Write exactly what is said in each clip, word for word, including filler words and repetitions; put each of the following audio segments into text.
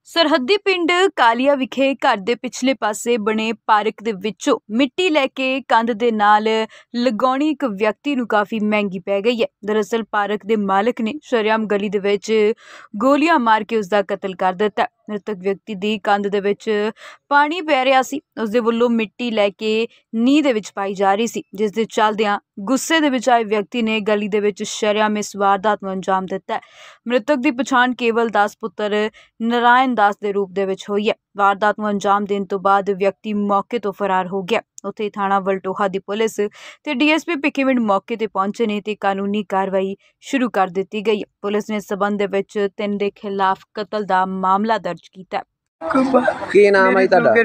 सरहदी पिंड कालिया विखे घर दे पिछले पासे बने पार्क दे विचों मिट्टी लैके कंध दे नाल लगाउणी एक व्यक्ति नूं काफ़ी महंगी पै गई है। दरअसल पार्क दे मालक ने शरेआम गली दे विच गोलियां मार के उसका कतल कर दिता। मृतक व्यक्ति दी कंध दे विच पानी पै रिहा सी, उसदे वल्लों मिट्टी लैके नींह दे विच पाई जा रही सी, जिस दे चलदिआं गुस्से दे विच आए व्यक्ति ने गली दे विच शरेआम इस वारदात नूं अंजाम दिता है। मृतक दी पछाण केवल दास पुत्र नारायण दास दे रूप दे विच होई है। वारदात नूं अंजाम देण तो बाद व्यक्ति मौके तो फरार हो गया। उत्थे थाणा वलटोहा दी पुलिस ते डी एस पी भिखेविंड मौके ते पहुंचे ने ते कानूनी कार्रवाई शुरू कर दित्ती गई। पुलिस ने इस संबंध दे विच तिन दे खिलाफ कतल दा मामला दर्ज कीता। की नाम है तुहाडा?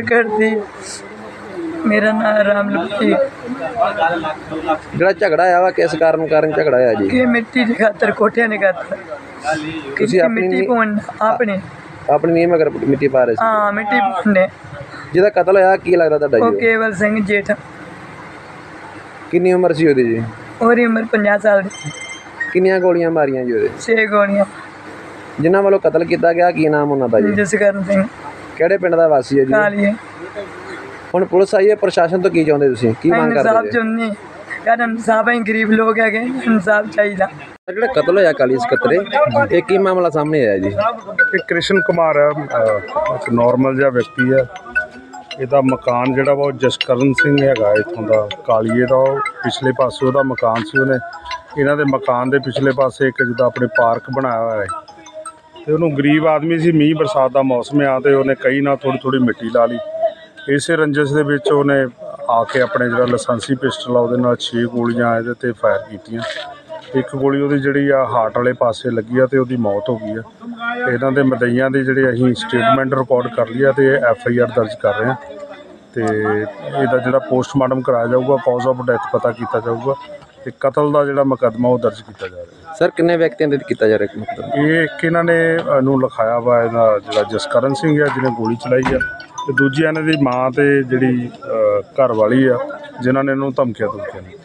मेरा नाम रामलखी। ਜਿਹੜਾ ਝਗੜਾ ਆਇਆ ਵਾ ਕਿਸ ਕਾਰਨ ਕਾਰਨ ਝਗੜਾ ਆਇਆ ਜੀ? ਕਿ ਮਿੱਟੀ ਦੀ ਖਾਤਰ ਕੋਠਿਆਂ ਨੇ ਕਰਤਾ। ਤੁਸੀਂ ਆਪਣੀ ਮਿੱਟੀ ਪਾਉਣ ਆਪਣੇ ਆਪਣੀ ਨੀਂਹ ਮਗਰ ਮਿੱਟੀ ਪਾ ਰਹੇ ਸੀ? ਹਾਂ ਮਿੱਟੀ ਪਾਉਣੇ। ਜਿਹਦਾ ਕਤਲ ਹੋਇਆ ਕੀ ਲੱਗਦਾ ਤੁਹਾਡਾ ਉਹ ਜੀ? ਕੇਵਲ ਸਿੰਘ ਜੇਠ। ਕਿੰਨੀ ਉਮਰ ਸੀ ਉਹਦੀ ਜੀ? ਉਹਦੀ ਉਮਰ ਪੰਜਾਹ ਸਾਲ ਦੀ। ਕਿੰਨੀਆਂ ਗੋਲੀਆਂ ਮਾਰੀਆਂ ਜੀ ਉਹਦੇ? ਛੇ ਗੋਲੀਆਂ। ਜਿਨ੍ਹਾਂ ਵੱਲੋਂ ਕਤਲ ਕੀਤਾ ਗਿਆ ਕੀ ਨਾਮ ਉਹਨਾਂ ਦਾ ਜੀ? ਜਸਕਰਨ ਸਿੰਘ। ਕਿਹੜੇ ਪਿੰਡ ਦਾ ਵਾਸੀ ਹੈ ਜੀ? ਕਾਲੀਏ। ਹੁਣ ਪੁਲਿਸ ਆਈ ਹੈ, ਪ੍ਰਸ਼ਾਸਨ ਤੋਂ ਕੀ ਚਾਹੁੰਦੇ ਤੁਸੀਂ, ਕੀ ਮੰਗ ਕਰਦੇ ਇਨਸਾਫ ਚਾਹੁੰਦੇ ਯਾਰ, ਇਨਸਾਫ ਅਸੀਂ ਗਰੀਬ ਲੋਕ ਹੈਗੇ, ਇਨਸਾਫ ਚਾਹੀਦਾ। ਜਿਹੜਾ ਕਤਲ ਹੋਇਆ ਕਾਲੀ ਸਕੱਤਰੇ, ਇਹ ਕੀ ਮਾਮਲਾ ਸਾਹਮਣੇ ਆਇਆ ਜੀ? ਇਹ ਕ੍ਰਿਸ਼ਨ ਕੁਮਾਰ ਹੈ, ਇੱਕ ਨੋਰਮਲ ਜਿਹਾ ਵਿਅਕਤੀ ਹੈ। ਇਹਦਾ ਮਕਾਨ ਜਿਹੜਾ ਵਾ ਉਹ ਜਸਕਰਨ ਸਿੰਘ ਹੈਗਾ ਇੱਥੋਂ ਦਾ ਕਾਲੀਏ ਦਾ। ਉਹ ਪਿਛਲੇ ਪਾਸੇ ਉਹਦਾ ਮਕਾਨ ਸੀ, ਉਹਨੇ ਇਹਨਾਂ ਦੇ ਮਕਾਨ ਦੇ ਪਿਛਲੇ ਪਾਸੇ ਇੱਕ ਜਿੱਦਾਂ ਆਪਣੇ ਪਾਰਕ ਬਣਾਇਆ ਹੋਇਆ ਹੈ ਅਤੇ ਉਹਨੂੰ ਗਰੀਬ ਆਦਮੀ ਸੀ, ਮੀਂਹ ਬਰਸਾਤ ਦਾ ਮੌਸਮ ਆ ਅਤੇ ਉਹਨੇ ਕਈ ਨਾਲ ਥੋੜ੍ਹੀ ਥੋੜ੍ਹੀ ਮਿੱਟੀ ਲਾ ਲਈ। ਇਸੇ ਰੰਜਿਸ਼ ਦੇ ਵਿੱਚ ਉਹਨੇ ਆ ਕੇ ਆਪਣੇ ਜਿਹੜਾ ਲਾਇਸੈਂਸੀ ਪਿਸਟਲ ਆ ਉਹਦੇ ਨਾਲ ਛੇ ਗੋਲੀਆਂ ਇਹਦੇ 'ਤੇ ਫਾਇਰ ਕੀਤੀਆਂ। ਇੱਕ ਗੋਲੀ ਉਹਦੀ ਜਿਹੜੀ ਆ ਹਾਰਟ ਵਾਲੇ ਪਾਸੇ ਲੱਗੀ ਆ ਅਤੇ ਉਹਦੀ ਮੌਤ ਹੋ ਗਈ ਆ। ਅਤੇ ਇਹਨਾਂ ਦੇ ਮਦਈਆਂ ਦੀ ਜਿਹੜੇ ਅਸੀਂ ਸਟੇਟਮੈਂਟ ਰਿਕਾਰਡ ਕਰ ਲਈ ਆ ਅਤੇ ਐਫ ਆਈ ਆਰ ਦਰਜ ਕਰ ਰਹੇ ਹਾਂ ਅਤੇ ਇਹਦਾ ਜਿਹੜਾ ਪੋਸਟਮਾਰਟਮ ਕਰਾਇਆ ਜਾਊਗਾ, ਕਾਜ਼ ਆਫ ਡੈਥ ਪਤਾ ਕੀਤਾ ਜਾਊਗਾ ਅਤੇ ਕਤਲ ਦਾ ਜਿਹੜਾ ਮੁਕੱਦਮਾ ਉਹ ਦਰਜ ਕੀਤਾ ਜਾ ਰਿਹਾ। ਸਰ ਕਿੰਨੇ ਵਿਅਕਤੀਆਂ ਦੇ ਕੀਤਾ ਜਾ ਰਿਹਾ ਮਤਲਬ? ਇਹ ਇੱਕ ਇਹਨਾਂ ਨੇ ਇਹਨੂੰ ਲਿਖਾਇਆ ਵਾ, ਇਹਦਾ ਜਿਹੜਾ ਜਸਕਰਨ ਸਿੰਘ ਆ ਜਿਹਨੇ ਗੋਲੀ ਚਲਾਈ ਆ, ਅਤੇ ਦੂਜੀ ਇਹਨਾਂ ਦੀ ਮਾਂ ਅਤੇ ਜਿਹੜੀ ਘਰ ਵਾਲੀ ਆ ਜਿਨ੍ਹਾਂ ਨੇ ਇਹਨੂੰ ਧਮਕੀਆਂ ਧਮਕੀਆਂ